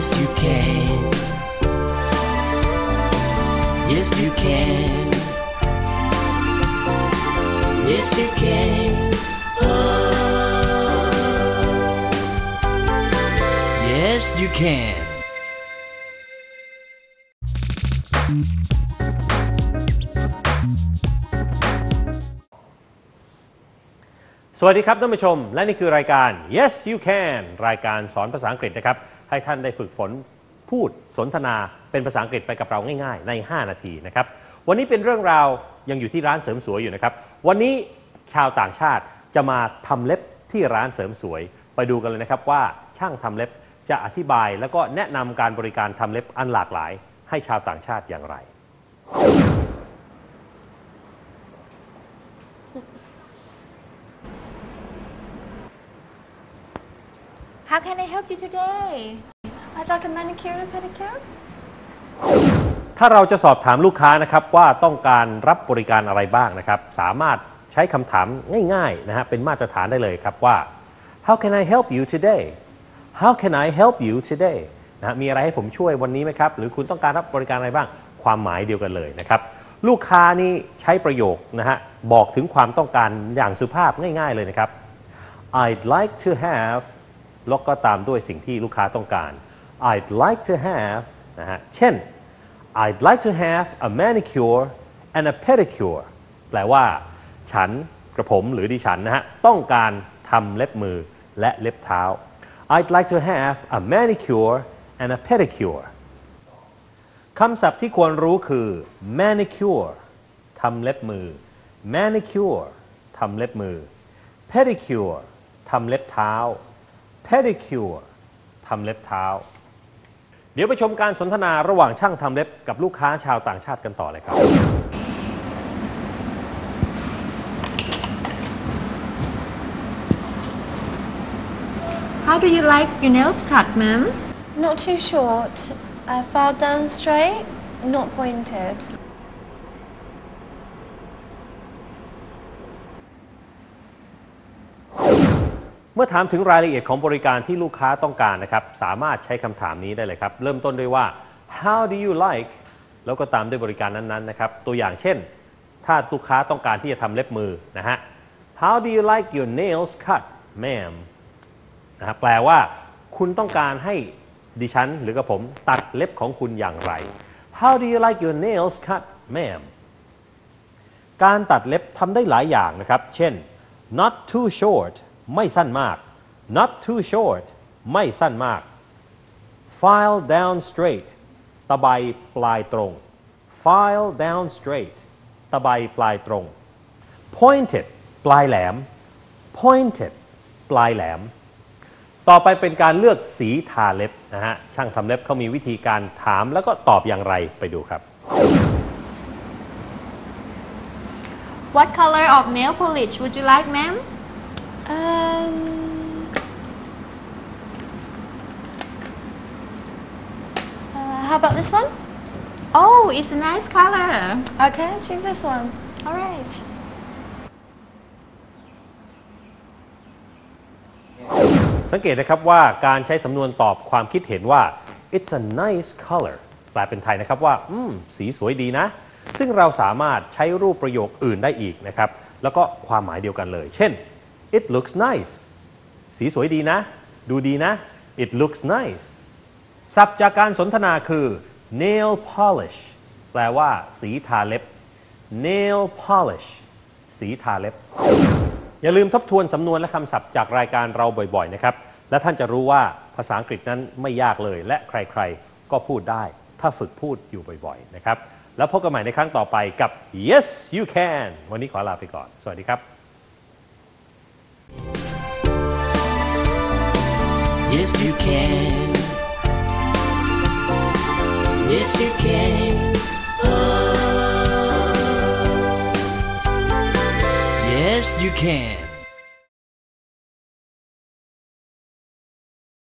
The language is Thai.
Yes you can Yes you can Yes you can Yes you can สวัสดีครับท่านผู้ชมและนี่คือรายการ Yes You Can รายการสอนภาษาอังกฤษนะครับให้ท่านได้ฝึกฝนพูดสนทนาเป็นภาษาอังกฤษไปกับเราง่ายๆใน5นาทีนะครับวันนี้เป็นเรื่องราวยังอยู่ที่ร้านเสริมสวยอยู่นะครับวันนี้ชาวต่างชาติจะมาทำเล็บที่ร้านเสริมสวยไปดูกันเลยนะครับว่าช่างทำเล็บจะอธิบายแล้วก็แนะนำการบริการทำเล็บอันหลากหลายให้ชาวต่างชาติอย่างไร How can I help you today? I'd like a manicure and pedicure. ถ้าเราจะสอบถามลูกค้านะครับว่าต้องการรับบริการอะไรบ้างนะครับสามารถใช้คำถามง่ายๆนะฮะเป็นมาตรฐานได้เลยครับว่า How can I help you today? How can I help you today? นะมีอะไรให้ผมช่วยวันนี้ไหมครับหรือคุณต้องการรับบริการอะไรบ้างความหมายเดียวกันเลยนะครับลูกค้านี่ใช้ประโยคนะฮะบอกถึงความต้องการอย่างสุภาพง่ายๆเลยนะครับ I'd like to haveแล้วก็ตามด้วยสิ่งที่ลูกค้าต้องการ I'd like to have นะฮะเช่น I'd like to have a manicure and a pedicure แปลว่าฉันกระผมหรือดิฉันนะฮะต้องการทำเล็บมือและเล็บเท้า I'd like to have a manicure and a pedicure คำศัพท์ที่ควรรู้คือ manicure ทำเล็บมือ manicure ทำเล็บมือ pedicure ทำเล็บเท้าpedicure ทำเล็บเท้าเดี๋ยวไปชมการสนทนาระหว่างช่างทำเล็บกับลูกค้าชาวต่างชาติกันต่อเลยครับ How do you like your nails cut, ma'am? Not too short, far down straight, not pointed. เมื่อถามถึงรายละเอียดของบริการที่ลูกค้าต้องการนะครับสามารถใช้คำถามนี้ได้เลยครับเริ่มต้นด้วยว่า How do you like แล้วก็ตามด้วยบริการนั้นๆนะครับตัวอย่างเช่นถ้าลูกค้าต้องการที่จะทำเล็บมือนะฮะ How do you like your nails cut ma'am นะฮะแปลว่าคุณต้องการให้ดิฉันหรือกับผมตัดเล็บของคุณอย่างไร How do you like your nails cut ma'am การตัดเล็บทำได้หลายอย่างนะครับเช่น not too shortไม่สั้นมาก not too short ไม่สั้นมาก file down straight ตะไบปลายตรง file down straight ตะไบปลายตรง pointed ปลายแหลม pointed ปลายแหลมต่อไปเป็นการเลือกสีทาเล็บนะฮะช่างทำเล็บเขามีวิธีการถามแล้วก็ตอบอย่างไรไปดูครับ What color of nail polish would you like, ma'am? How about this one? Oh, it's a nice color. Okay, choose this one. All right. สังเกตนะครับว่าการใช้สำนวนตอบความคิดเห็นว่า it's a nice color แปลเป็นไทยนะครับว่าสีสวยดีนะซึ่งเราสามารถใช้รูปประโยคอื่นได้อีกนะครับแล้วก็ความหมายเดียวกันเลยเช่น it looks nice สีสวยดีนะดูดีนะ it looks nice ศัพท์จากการสนทนาคือ nail polish แปลว่าสีทาเล็บ nail polish สีทาเล็บอย่าลืมทบทวนสำนวนและคำศัพท์จากรายการเราบ่อยๆนะครับและท่านจะรู้ว่าภาษาอังกฤษนั้นไม่ยากเลยและใครๆก็พูดได้ถ้าฝึกพูดอยู่บ่อยๆนะครับแล้วพบกันใหม่ในครั้งต่อไปกับ Yes You Can วันนี้ขอลาไปก่อนสวัสดีครับ Yes you can Yes you can Yes you can